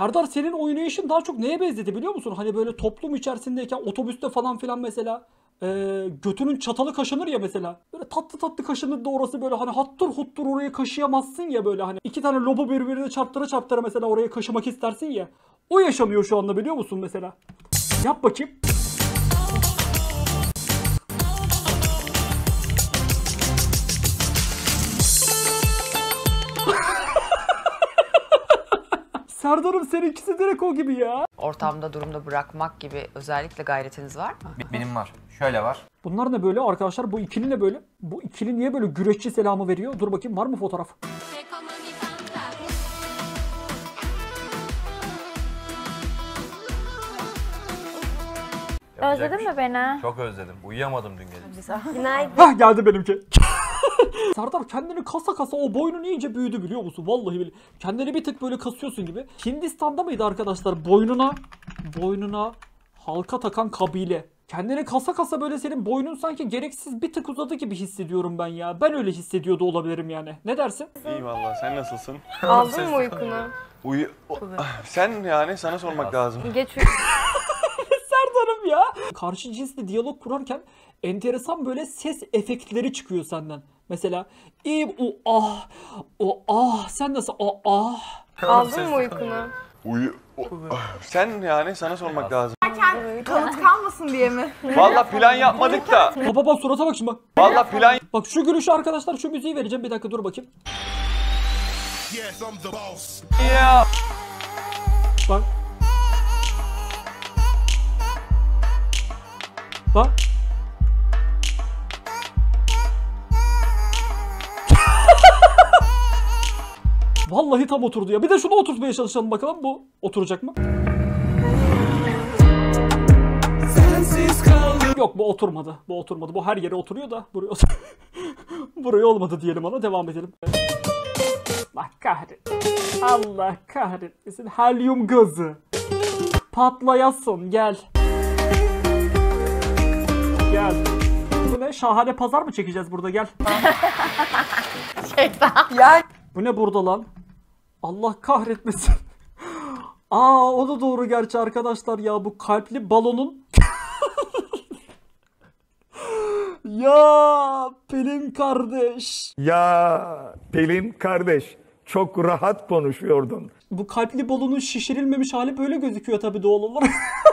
Serdar senin oynayışın daha çok neye benzedi biliyor musun? Hani böyle toplum içerisindeyken otobüste falan filan mesela götünün çatalı kaşınır ya mesela. Böyle tatlı tatlı kaşınır da orası böyle hani hattır huttur oraya kaşıyamazsın ya böyle hani. İki tane lobu birbirine çarptıra çarptıra mesela oraya kaşımak istersin ya. O yaşanıyor şu anda biliyor musun mesela? Yap bakayım. Serdar'ım seninkisi direkt o gibi ya. Ortamda durumda bırakmak gibi özellikle gayretiniz var mı? Benim var. Şöyle var. Bunlar ne böyle arkadaşlar? Bu ikili ne böyle? Bu ikili niye böyle güreşçi selamı veriyor? Dur bakayım var mı fotoğraf? Özledin mi beni? Çok özledim. Uyuyamadım dün gece. Günaydın. Hah geldi benimki. Serdar kendini kasa kasa o boynun iyice büyüdü biliyor musun? Vallahi billahi. Kendini bir tık böyle kasıyorsun gibi. Hindistan'da mıydı arkadaşlar? Boynuna halka takan kabile. Kendini kasa kasa böyle senin boynun sanki gereksiz bir tık uzadı gibi hissediyorum ben ya. Ben öyle hissediyordu olabilirim yani. Ne dersin? İyi vallahi sen nasılsın? Aldın mı uykunu? Sen yani sana sormak lazım. Geç Serdar'ım ya. Karşı cinsle diyalog kurarken enteresan böyle ses efektleri çıkıyor senden. Mesela o ah sen nasıl o ah. Aldın mı uykunu? Sen yani sana sormak lazım. Kanıt kalmasın diye mi? Vallahi plan yapmadık da. Baba surata bak şimdi bak. Vallahi plan Bak şu gülüşü arkadaşlar şu müziği vereceğim bir dakika dur bakayım. ya. Bak. Bak. Vallahi tam oturdu ya. Bir de şunu oturtmaya çalışalım bakalım bu oturacak mı? Yok bu oturmadı. Bu oturmadı. Bu her yere oturuyor da buraya buraya olmadı diyelim ona. Devam edelim. Allah kahretsin. Allah kahretsin. Helyum gazı. Patlayasın gel. Gel. Bu ne? Şahane pazar mı çekeceğiz burada gel. Ya Bu ne burada lan? Allah kahretmesin. Aa o da doğru gerçi arkadaşlar ya bu kalpli balonun. Ya Pelin kardeş. Ya Pelin kardeş, çok rahat konuşuyordun. Bu kalpli balonun şişirilmemiş hali böyle gözüküyor tabii doğal olarak.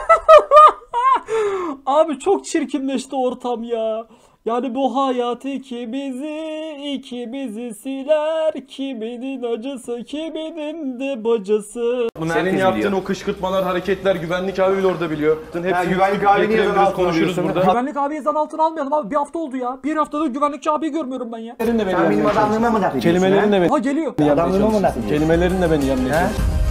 Abi çok çirkinleşti ortam ya. Yani bu hayat ikimizi siler. Kiminin acısı, kiminin de bacısı. Senin yaptığın o kışkırtmalar, hareketler güvenlik abi bile orada biliyor. Hepsi güvenlik abi niye konuşuruz burada. Güvenlik abiye zan altına almayalım abi. Bir hafta oldu ya. Bir haftadır güvenlikçi abiyi görmüyorum ben ya. Sen benim adamlığıma mı laf ediyorsun? Kelimelerin de beni. Ha geliyor. Adamlığıma mı laf ediyorsun? Kelimelerin de beni yanlıyor.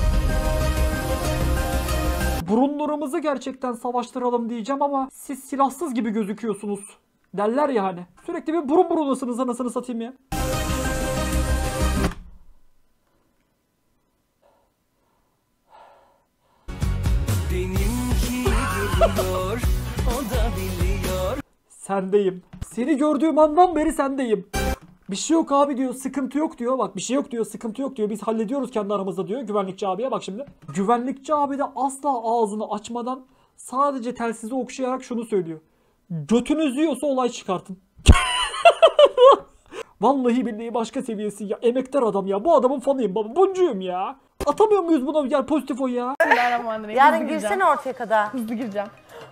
Burunlarımızı gerçekten savaştıralım diyeceğim ama siz silahsız gibi gözüküyorsunuz. Derler ya hani. Sürekli bir burun burunasınız anasını satayım ya. Sendeyim. Seni gördüğüm andan beri sendeyim. Bir şey yok abi diyor, sıkıntı yok diyor. Bak bir şey yok diyor, sıkıntı yok diyor. Biz hallediyoruz kendi aramızda diyor güvenlikçi abiye. Bak şimdi. Güvenlikçi abi de asla ağzını açmadan sadece telsizi okşayarak şunu söylüyor. Götünüz yiyorsa olay çıkartın. Vallahi billahi başka seviyesi ya. Emektar adam ya. Bu adamın fanıyım baba. Buncuyum ya. Atamıyor muyuz buna gel pozitif o ya. yarın girsene ortaya kadar. Hızlı gireceğim.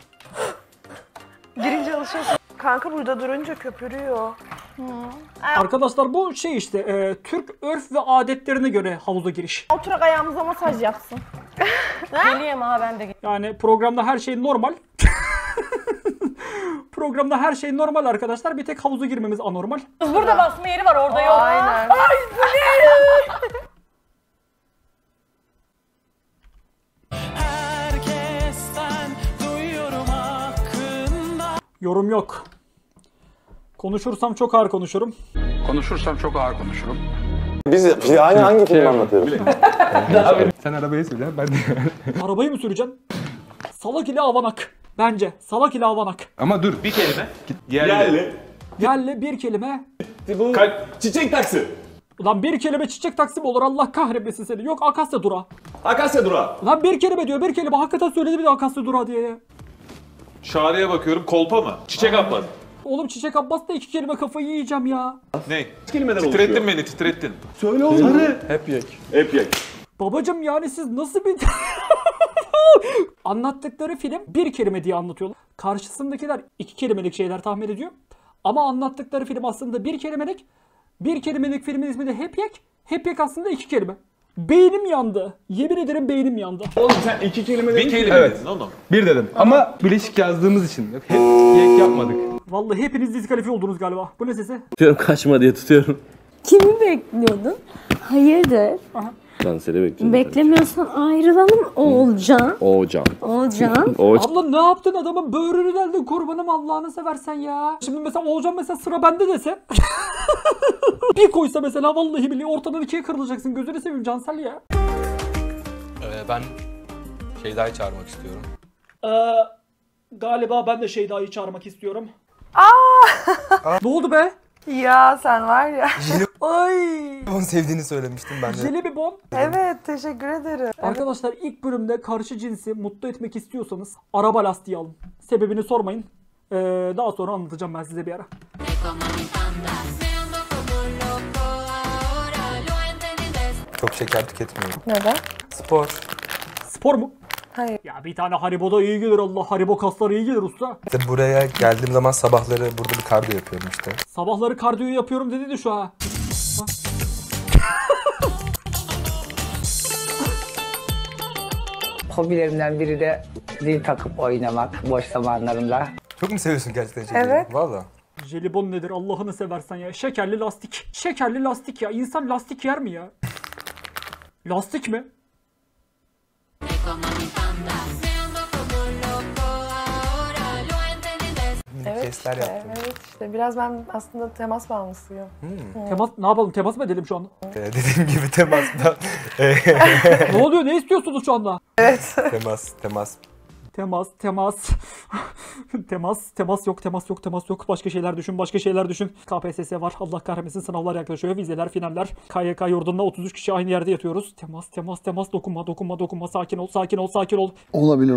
Girince alışıyorsun. Kanka burada durunca köpürüyor. Arkadaşlar bu şey işte Türk örf ve adetlerine göre havuza giriş. Oturak ayağımıza masaj yapsın. Geleyim ha ben de. Yani programda her şey normal. Programda her şey normal arkadaşlar. Bir tek havuza girmemiz anormal. Burada basma yeri var orada yok. Aynen. Yorum yok. Konuşursam çok ağır konuşurum. Konuşursam çok ağır konuşurum. Biz yani hangi filmi anlatıyoruz? Sen arabayı söyle, ben de. Arabayı mı süreceksin? Salak ile avanak. Bence. Salak ile avanak. Ama dur. Bir kelime. Yerli. Yerli bir kelime. Çiçek taksi. Ulan bir kelime çiçek taksim olur, Allah kahretmesin seni. Yok Akasya Durağı. Akasya durağı. Lan bir kelime diyor, bir kelime. Hakikaten söyledi bir de Akasya Durağı diye ya. Şareye bakıyorum, kolpa mı? Çiçek Abbas. Oğlum Çiçek Abbas da 2 kelime, kafayı yiyeceğim ya. Ne? Titrettin beni, titrettin. Söyle oğlum. Sarı. Hep yek. Hep yek. Babacım yani siz nasıl bir... Anlattıkları film bir kelime diye anlatıyorlar. Karşısındakiler 2 kelimelik şeyler tahmin ediyor. Ama anlattıkları film aslında bir kelimelik. Bir kelimelik filmin ismi de Hep Yek. Hep Yek aslında 2 kelime. Beynim yandı. Yemin ederim beynim yandı. Oğlum sen 2 kelime dedin. Bir kelime dedin oğlum. Bir dedim ama bileşik yazdığımız için. Yok, hep yek yapmadık. Vallahi hepiniz diskalifiye oldunuz galiba. Bu ne sesi? Tutuyorum, kaçma diye tutuyorum. Kimi bekliyordun? Hayırdır? Ben seni bekliyorum. Beklemiyorsan ayrılalım Oğulcan. Oğulcan. Oğulcan. Abla ne yaptın, adamın böğrünü deldin, kurbanım Allah'ını seversen ya. Şimdi mesela Oğulcan mesela sıra bende dese. Bir koysa mesela vallahi billahi ortadan 2'ye kırılacaksın, gözünü seveyim Cansel ya. Ben Şeyda'yı çağırmak istiyorum. Galiba ben de Şeyda'yı çağırmak istiyorum. Ne oldu be? Ya sen var ya. Ay. Onu sevdiğini söylemiştim ben de. Jelebi bon. Evet teşekkür ederim. Arkadaşlar ilk bölümde karşı cinsi mutlu etmek istiyorsanız araba lastiği alın. Sebebini sormayın. Daha sonra anlatacağım ben size bir ara. Çok şeker tüketmiyorum. Neden? Spor. Spor mu? Hayır. Ya bir tane Haribo'da iyi gelir Allah. Haribo kasları iyi gelir usta. İşte buraya geldiğim zaman sabahları burada bir kardiyo yapıyorum işte. Sabahları kardiyo yapıyorum dedi de şu ha. Hobilerimden biri de zil takıp oynamak boş zamanlarımda. Çok mu seviyorsun gerçekten şeyleri? Evet. Valla. Jelibon nedir Allah'ını seversen ya. Şekerli lastik. Şekerli lastik ya. İnsan lastik yer mi ya? Lastik mi? Testler yaptım. Evet işte biraz ben aslında temas bağımlısıyım. Temas ne yapalım? Temas mı edelim şu anda? Dediğim gibi temastan. Ne oluyor? Ne istiyorsunuz şu anda? temas. Temas. Temas yok. Başka şeyler düşün. KPSS var. Allah kahretmesin, sınavlar yaklaşıyor. Vizeler, finaller. KYK yurdunda 33 kişi aynı yerde yatıyoruz. Temas. Dokunma. Sakin ol. Olabilir.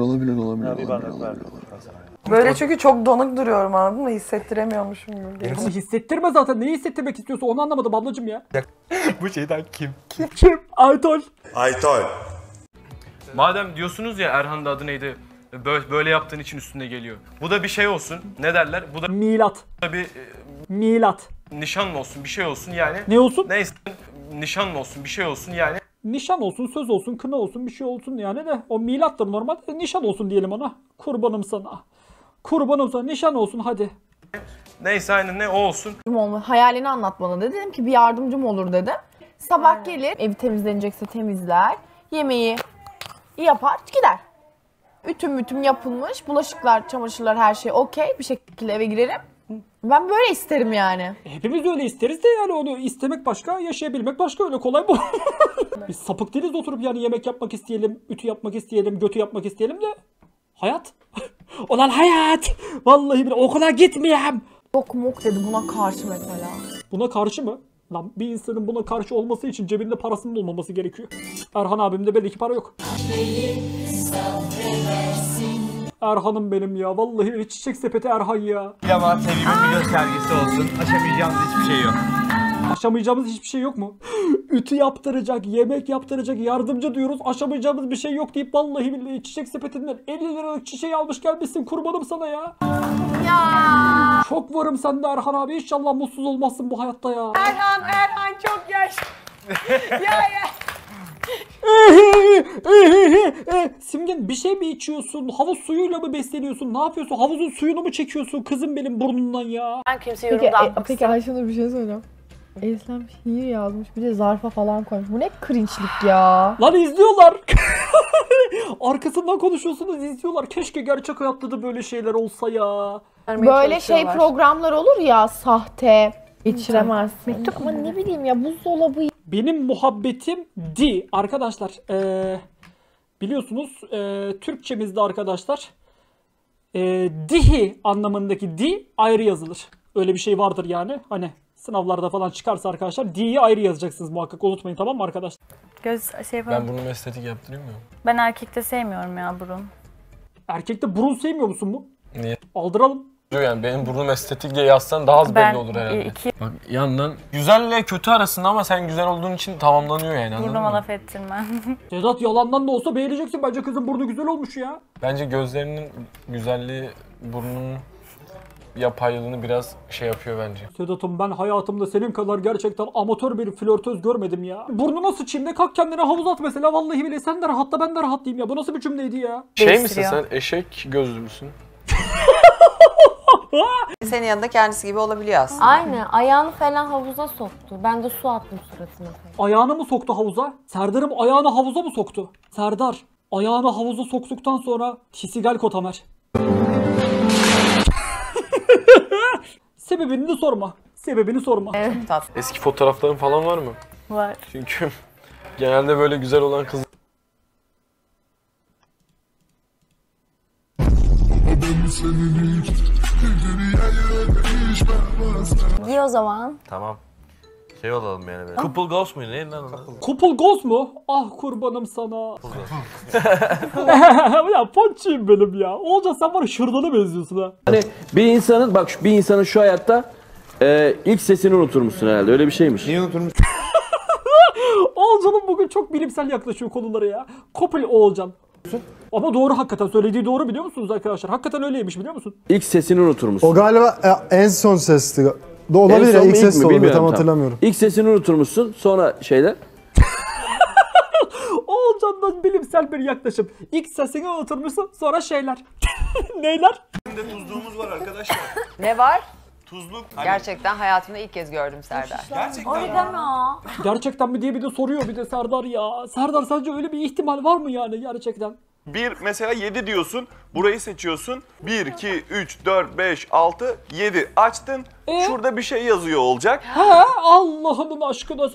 Böyle çünkü çok donuk duruyorum anladın mı? Hissettiremiyormuşum gibi. Ama hissettirme zaten. Neyi hissettirmek istiyorsa onu anlamadım ablacım ya. Bu şeyden kim? Kim? Aytol. Madem diyorsunuz ya Erhan'ın adı neydi? Böyle yaptığın için üstüne geliyor. Bu da bir şey olsun. Ne derler? Bu da Milat. bir Milat. nişan olsun, bir şey olsun yani. Ne olsun? Neyse nişan olsun, bir şey olsun yani. Nişan olsun, söz olsun, kına olsun, bir şey olsun yani de. O milattır normal. Nişan olsun diyelim ona. Kurbanım sana. Nişan olsun hadi. Neyse aynen ne o olsun. Hayalini anlat bana dedi. Dedim ki bir yardımcım olur dedim. Sabah gelir, evi temizlenecekse temizler, yemeği yapar, gider. Ütüm yapılmış, bulaşıklar, çamaşırlar her şey okey. Bir şekilde eve girerim. Ben böyle isterim yani. Hepimiz öyle isteriz de yani onu istemek başka, yaşayabilmek başka, öyle kolay bu. Biz sapık değiliz oturup yani yemek yapmak isteyelim, ütü yapmak isteyelim, götü yapmak isteyelim de hayat. Ulan hayat. Vallahi bile okula gitmeyeyim. Yok dedi buna karşı mesela. Buna karşı mı? Lan bir insanın buna karşı olması için cebinde parasının olmaması gerekiyor. Erhan abimde belli ki para yok. Erhan'ım benim ya. Vallahi çiçek sepeti Erhan ya. Ama sevgimin bir göstergesi olsun. Aşamayacağımız hiçbir şey yok. Aşamayacağımız hiçbir şey yok mu? Ütü yaptıracak, yemek yaptıracak, yardımcı diyoruz. Aşamayacağımız bir şey yok deyip vallahi billahi çiçek sepetinden 50 liralık çiçeği almış gelmişsin, kurbanım sana ya. Ya. Çok varım sende Erhan abi. İnşallah mutsuz olmazsın bu hayatta ya. Erhan çok yaş. Simgen bir şey mi içiyorsun? Havuz suyuyla mı besleniyorsun? Ne yapıyorsun? Havuzun suyunu mu çekiyorsun kızım benim burnundan ya? Ben kimse yorumdan Peki Ayşenur bir şey söyleyeceğim. Eslem şiir yazmış, bir de zarfa falan koymuş. Bu ne cringe'lik ya. Lan izliyorlar. Arkasından konuşuyorsunuz, izliyorlar. Keşke gerçek hayatta da böyle şeyler olsa ya. Böyle şey programlar olur ya, sahte. Geçiremezsin. Ama ne bileyim ya, buzdolabı. Benim muhabbetim di arkadaşlar. Biliyorsunuz Türkçemizde arkadaşlar dihi anlamındaki di ayrı yazılır. Öyle bir şey vardır yani. Hani Sınavlarda falan çıkarsa arkadaşlar D'yi ayrı yazacaksınız muhakkak, unutmayın, tamam mı arkadaşlar? Göz şey yapalım. Ben burnumu estetik yaptırayım mı? Ben erkekte sevmiyorum ya burun. Erkekte burun sevmiyor musun mu? Niye? Aldıralım. Yani benim burnum estetik diye yazsan daha az belli olur herhalde. Bak yandan güzelle kötü arasında ama sen güzel olduğun için tamamlanıyor yani, anladın Burnuma mı? laf ettirmem. Sedat yalandan da olsa beğeneceksin, bence kızın burnu güzel olmuş ya. Bence gözlerinin güzelliği burnunun yapaylığını biraz şey yapıyor bence. Sedat'ım ben hayatımda senin kadar gerçekten amatör bir flörtöz görmedim ya. Burnuna sıçayım de kalk kendine havuz at mesela, vallahi bile sen de rahatla ben de rahatlayayım ya. Bu nasıl bir cümleydi ya? Şey misin sen, eşek gözlü müsün? Senin yanında kendisi gibi olabiliyor aslında. Aynen, ayağını falan havuza soktu. Ben de su attım suratına falan. Ayağını mı soktu havuza? Serdar'ım ayağını havuza mı soktu? Serdar, ayağını havuza soktuktan sonra Tisigal Kotamer. Sebebini de sorma. Sebebini sorma. Eski fotoğrafların falan var mı? Var. Çünkü genelde böyle güzel olan kız... Giy o zaman. Tamam. Şey olalım yani böyle. Couple Ghost muydu? Neydi lan o? Couple Ghost mu? Ah kurbanım sana. Ya ponçiyim benim ya. Olca sen var ya şırdana benziyorsun ha. Hani bir insanın şu hayatta ilk sesini unuturmuşsun herhalde. Öyle bir şeymiş. Niye unuturmuş? Oğulcan'ım bugün çok bilimsel yaklaşıyor konulara ya. Couple Oğulcan. Ama doğru, hakikaten söylediği doğru, biliyor musunuz arkadaşlar? Hakikaten öyleymiş, biliyor musun? İlk sesini unuturmuşsun. O galiba en son sesti. Olabilir ya, ilk ses de olabilir, tam hatırlamıyorum. İlk sesini unuturmuşsun, sonra şeyler. Oğulcan'dan bilimsel bir yaklaşım. İlk sesini unuturmuşsun, sonra şeyler. Neyler? Şimdi tuzluğumuz var arkadaşlar. Ne var? Tuzluk. Gerçekten hayatımda ilk kez gördüm Serdar. Origami. Gerçekten mi diye bir de soruyor bir de Serdar ya. Serdar, sence öyle bir ihtimal var mı yani gerçekten? Bir mesela 7 diyorsun. Burayı seçiyorsun. 1, 2, 3, 4, 5, 6, 7 açtın. Şurada bir şey yazıyor olacak. Ha, Allah'ımın aşkına.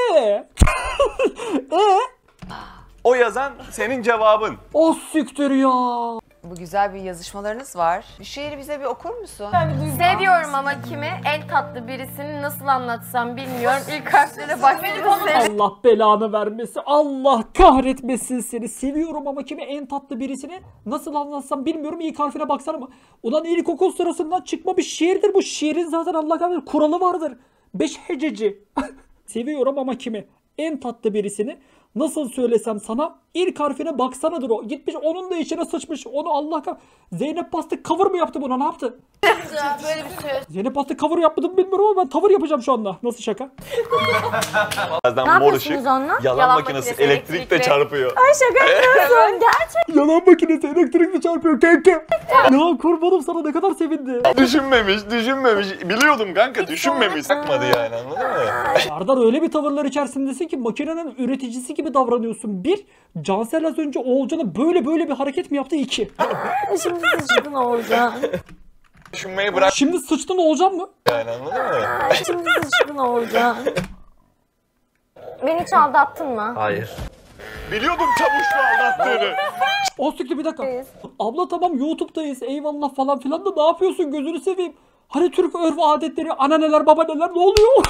O yazan senin cevabın. O siktir ya. Bu güzel bir yazışmalarınız var. Bir şiiri bize bir okur musun? Seviyorum ama kimi? En tatlı birisini nasıl anlatsam bilmiyorum. İlk harflere baktığımda Allah belanı vermesin. Allah kahretmesin seni. Seviyorum ama kimi? En tatlı birisini nasıl anlatsam bilmiyorum. İlk harfine baksana mı? Ulan ilkokul sırasından çıkma bir şiirdir bu. Şiirin zaten Allah kahretmesin kuralı vardır. 5 hececi. Seviyorum ama kimi? En tatlı birisini nasıl söylesem sana, ilk harfine baksanadır o. Gitmiş onun da içine sıçmış. Onu Allah kahretmesin. Zeynep Bastık cover mı yaptı buna, ne yaptı? böyle bir söz. Zeynep Bastık cover yapmadı mı bilmiyorum ama ben tavır yapacağım şu anda. Nasıl şaka? Birazdan mor ışık. Yalan makinesi elektrikle çarpıyor. Ay şaka yapıyorsun. Gerçek. Yalan makinesi elektrikle çarpıyor kanka. Ya kurbanım sana, ne kadar sevindi. Düşünmemiş. Biliyordum kanka, düşünmemiş. Sakmadı yani, anladın mı? Serdar, öyle bir tavırlar içerisindesin ki makinenin üreticisi gibi davranıyorsun. Bir, Cansel az önce Oğulcan'a böyle bir hareket mi yaptı? 2. Şimdi sıçtın Oğulcan. Düşünmeyi bırak Şimdi sıçtın Oğulcan mı? yani, anladın mı? Şimdi sıçtın Oğulcan. Beni hiç aldattın mı? Hayır. Biliyordum çavuşla aldattığını. O siktir, bir dakika. Abla tamam YouTube'dayız eyvallah falan filan da ne yapıyorsun, gözünü seveyim. Hani Türk örf adetleri, ananeler babaneler, ne oluyor?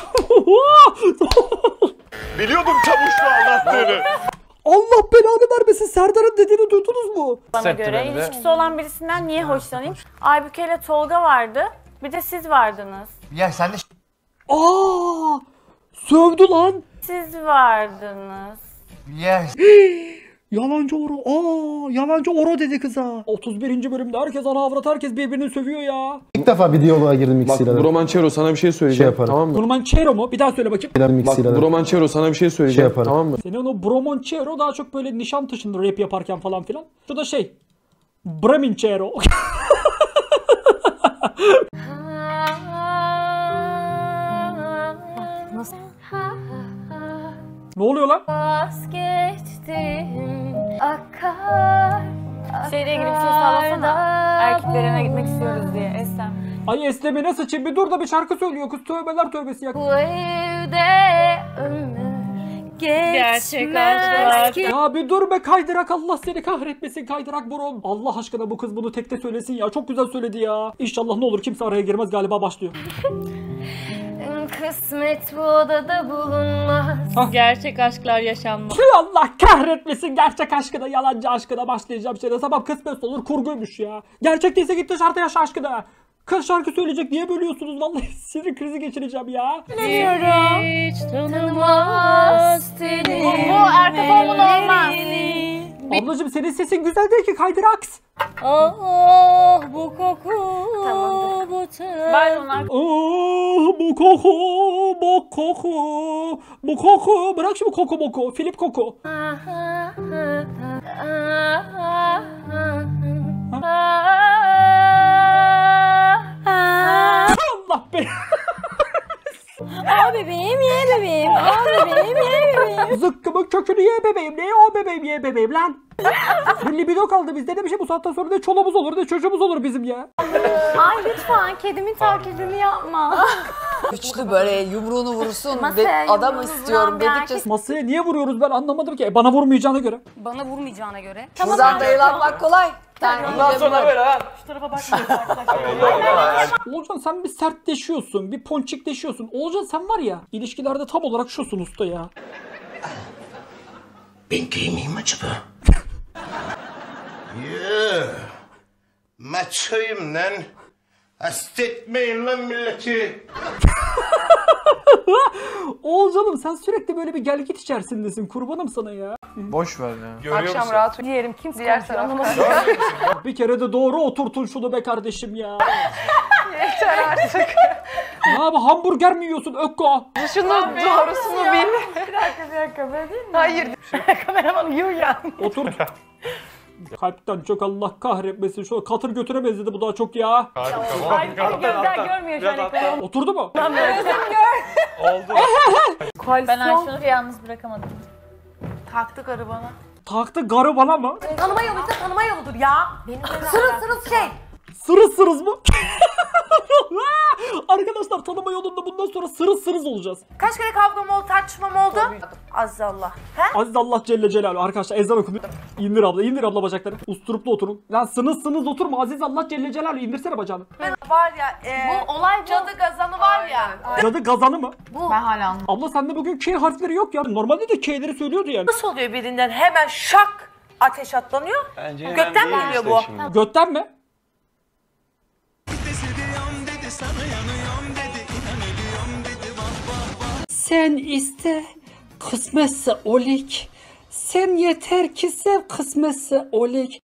Biliyordum çavuşla aldattığını. Allah belanı vermesin, Serdar'ın dediğini duydunuz mu? Bana göre ilişkisi olan birisinden niye hoşlanayım? Aybüke ile Tolga vardı. Bir de siz vardınız. Ya sen de Aa! Sövdü lan. Siz vardınız. yes. Yalancı Oro. Aa, yalancı Oro dedi kıza. 31. bölümde herkes ana avrat, herkes birbirini sövüyor ya. İlk defa bir diyaloğa girdim ikisiyle. Bak Bromançero sana bir şey söyleyeceğim. yaparım. Tamam mı? Bromançero mu? Bir daha söyle bakayım. Bak Bromançero sana bir şey söyleyeceğim. yaparım. Tamam mı? Senin o Bromançero daha çok böyle Nişantaşı'nda rap yaparken falan filan. Şu da şey. Braminçero. Nasıl? Ne oluyor lan? Vazgeçtim akar. Şeyle ilgili bir şey sağlasana. Erkeklerine gitmek istiyoruz diye Estem. Ay eslemine sıçayım, bir dur da bir şarkı söylüyor kız, tövbeler tövbesi ya. Bu evde ömür Gerçek ki. Ya bir dur be kaydırak, Allah seni kahretmesin kaydırak burun. Allah aşkına bu kız bunu tekte söylesin ya, çok güzel söyledi ya. İnşallah ne olur kimse araya girmez, galiba başlıyor. kısmet bu odada bulunmaz. Gerçek aşklar yaşanmaz. Allah kahretmesin gerçek aşkına, yalancı aşkına başlayacağım şeyde. Tamam kısmet olur, kurguymuş ya. Gerçek değilse git dışarıda yaşa aşkına. Kız şarkı söyleyecek, niye bölüyorsunuz? Vallahi sinir krizi geçireceğim ya. Bilmiyorum. Hiç tanımaz seni. Bu arka formunda olmaz. Ablacığım senin sesin güzel değil ki, kaydıraks. Oh bu koku. Tamamdır. Bu Ben onlar. Oh bu koku, bu koku, bu koku. Bırak şimdi koku boku, Filip Koku. Allah be. Aa bebeğim ye bebeğim. Aa bebeğim ye bebeğim. Zıkkımın kökünü ye bebeğim. Ne o bebeğim ye bebeğim lan. Bir libido kaldı bizde, demişim bu saatten sonra ne çoluğumuz olur ne çocuğumuz olur bizim ya. Ay lütfen kedimin taklidini yapma. Güçlü böyle yumruğunu vursun. Masaya Adam yumruğunu istiyorum vuran bir dedikçe. Masaya niye vuruyoruz ben anlamadım ki. Bana vurmayacağına göre. Bana vurmayacağına göre. Buradan da yılanmak kolay. Bundan sonra böyle ha. Şu tarafa bakmayın arkadaşlar. Oğulcan sen bir sertleşiyorsun, bir ponçikleşiyorsun. Oğulcan sen var ya, ilişkilerde tam olarak şusun usta ya. Ben gay miyim acaba? Maçoyum lan. Hasta etmeyin lan milleti. Oğulcanım sen sürekli böyle bir gel git içerisindesin, kurbanım sana ya. Boş ver ya. Akşam rahat Diyelim kimse diğer konuşuyor. tarafta. Bir kere de doğru oturtun şunu be kardeşim ya. Yeter artık. Ne abi, hamburger mi yiyorsun Ökko? Şunu doğrusunu bil. Bir dakika böyle değil mi? Hayır. Kameraman yiyor ya. Otur. Kalpten çok Allah kahretmesin. Şu katır götüre benzedi bu daha çok ya. Ay gözler görmüyor şu an ekranı. Oturdu mu? Oldu. Ben Ayşenur'u yalnız bırakamadım. Taktı karı bana. Taktı garı bana mı? Tanıma yoluysa tanıma yoludur ya. Sırıl şey. Sırız mı? Arkadaşlar tanıma yolunda bundan sonra sırız olacağız. Kaç kere kavgam oldu, tartışmam oldu? Azizallah. He? Aziz Allah Celle Celaluhu. Arkadaşlar ezan okunuyor. İndir abla bacakları. Usturuplu oturun. Lan sınız oturma. Aziz Allah Celle Celaluhu. İndirsene bacağını. Var ya, Bu olay bu. cadı gazanı var ya. Cadı gazanı mı? Ben hala anlamadım. Abla sende bugün K harfleri yok ya. Normalde de K'leri söylüyordu yani. Nasıl oluyor birinden hemen şak ateş atlanıyor? Gökten mi geliyor bu? Götten mi? Sen iste, kısmetse olik. Sen yeter ki sev, kısmetse olik.